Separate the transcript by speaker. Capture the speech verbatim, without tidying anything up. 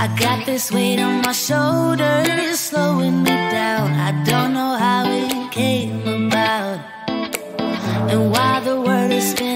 Speaker 1: I got this weight on my shoulders, slowing me down. I don't know how it came about, and why the world is spinning